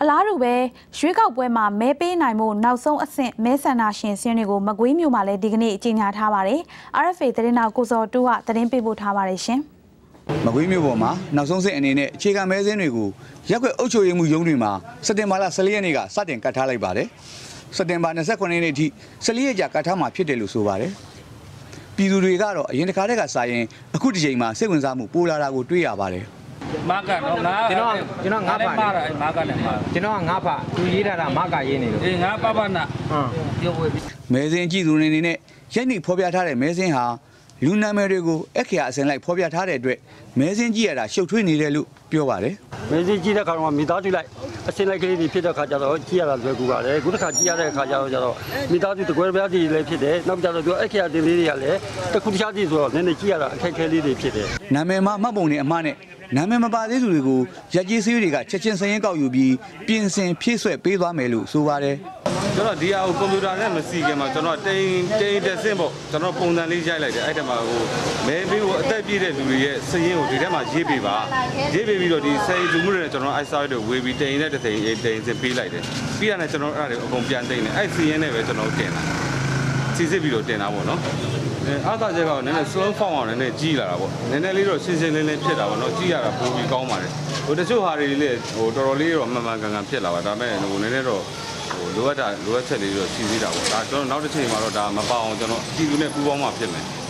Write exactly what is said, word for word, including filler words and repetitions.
အလားတူပဲရွေးကောက်ပွဲမှာမဲပေးနိုင်မှုနောက်ဆုံးအဆင့်မဲဆန္ဒရှင်စင်းတွေကိုမကွေးမြို့မှာလည်းဒီကနေ့ကြေညာထားပါတယ်။ R F A သတင်းတော်ကိုစောတူကသတင်းပေးပို့ထားပါတယ်ရှင်။မကွေးမြို့ပေါ်မှာနောက်ဆုံးဆင့်အနေနဲ့အခြေခံမဲစင်းတွေကိုရက်ွက်အုပ်ချုပ်ရေးမှုရုံးတွေမှာစက်တင်ဘာလဆယ်လေးရက်နေ့ကစတင်ကတ်ထားလိုက်ပါတယ်။စက်တင်ဘာနှစ်ဆယ့်ခုနှစ်ရက်နေ့ထိဆယ်လေးရက်ကြာကတ်ထားမှာဖြစ်တယ်လို့ဆိုပါတယ်။ပြည်သူတွေကတော့အရင်တစ်ခါတည်းကစာရင်အခုတစ်ချိန်မှာစိတ်ဝင်စားမှုပိုလာတာကိုတွေ့ရပါတယ်။မာကတော့ငါကျွန်တော်ကျွန်တော်ငါပါမာတယ်မာကနဲ့မာကျွန်တော်ကငါပါသူရေးထားတာမာကရေးနေလို့အေးငါပပနာဟုတ်ပြောဝေးမဲစင်းကြည့်သူတွေအနေနဲ့ရက်နေ့ဖော်ပြထားတဲ့မဲစင်းဟာလူနာမည်တွေကိုအခရာအစင်လိုက်ဖော်ပြထားတဲ့အတွက်မဲစင်းကြည့်ရတာရှုပ်ထွေးနေတယ်လို့ပြောပါတယ်မဲစင်းကြည့်တဲ့အခါမှာမိသားစုလိုက်အစင်လိုက်ကလေးတွေဖြစ်တဲ့အခါကျတော့ကြည့်ရတာလွယ်ကူပါတယ်ခုတစ်ခါကြည့်ရတဲ့အခါကျတော့ကျတော့မိသားစုတကွဲပြားကြီးလည်းဖြစ်တယ်နောက်ကျတော့သူအခရာတင်လေးတွေကလည်းတစ်ခုတစ်ခြားစီဆိုတော့နည်းနည်းကြည့်ရတာအခက်အခဲလေးတွေဖြစ်တယ်နာမည်မှာမှတ်ပုံနဲ့အမှားနဲ့နာမည်မပါသေးသူတွေကိုရက်ကြီးဆေးတွေကချက်ချင်းစရင်ကောက်ယူပြီးပြင်ဆင်ဖြည့်ဆွဲပေးသွားမယ်လို့ဆိုပါတယ်ကျွန်တော်ဒီဟာကိုကွန်ပျူတာနဲ့မစီခင်မှာကျွန်တော်တိန်တိန်တက်ဆင်းပေါ့ကျွန်တော်ပုံစံလေးရိုက်လိုက်တယ်အဲ့ထဲမှာဟိုမဲပေးကိုအသက်ပြည့်တဲ့လူတွေရဲ့စရင်ကိုဒီထဲမှာရေးပေးပါရေးပေးပြီးတော့ဒီစိန်လူမှုတွေနဲ့ကျွန်တော်အိုက်ဆောက်တွေဝေပြီးတိန်နဲ့တသိန်တိန်စင်ပေးလိုက်တယ်ပြီးရတဲ့ကျွန်တော်အဲ့ဒါတွေအကုန်ပြန်တိန်တယ်အဲ့စရင်နဲ့ပဲကျွန်တော်တင်တာစီစစ်ပြီးတော့တင်တာပေါ့နော်အဲအားသာချက်ကနည်းနည်း slow form အောင်နည်းနည်းကြီးလာတာပေါ့နည်းနည်းလေးတော့ရှင်းရှင်းလင်းလင်းဖြစ်တာပေါ့နော်ကြီးရတာပိုပြီးကောင်းပါတယ်ဟိုတချို့ဟာတွေလည်းဟိုတော်တော်လေးတော့မှန်မှန်ကန်ကန်ဖြစ်လာပါဒါပေမဲ့ဟိုနည်းနည်းတော့ဟိုလိုအပ်တာလိုအပ်ချက်လေးတော့စီးစီးတာပေါ့ဒါကျွန်တော်နောက်တစ်ချိန်မှာတော့ဒါမပေါအောင်ကျွန်တော်အကြည့်လူနဲ့ပူးပေါင်းမှဖြစ်မယ်